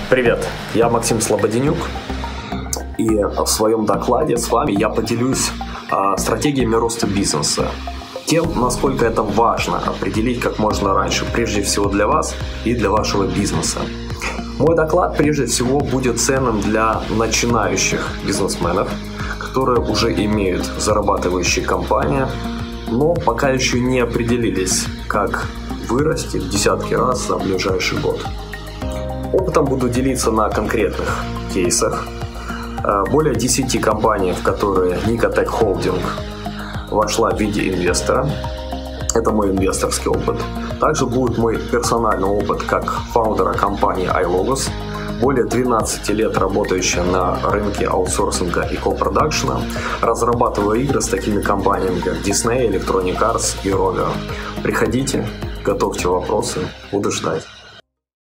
Привет, я Максим Слободенюк, и в своем докладе с вами я поделюсь стратегиями роста бизнеса, тем, насколько это важно определить как можно раньше, прежде всего для вас и для вашего бизнеса. Мой доклад прежде всего будет ценным для начинающих бизнесменов, которые уже имеют зарабатывающие компании, но пока еще не определились, как вырасти в десятки раз за ближайший год. Опытом буду делиться на конкретных кейсах. Более 10 компаний, в которые Nikotech Holding вошла в виде инвестора. Это мой инвесторский опыт. Также будет мой персональный опыт как фаундера компании iLogos, более 12 лет работающая на рынке аутсорсинга и копродакшена, разрабатывая игры с такими компаниями, как Disney, Electronic Arts и Rovio. Приходите, готовьте вопросы, буду ждать.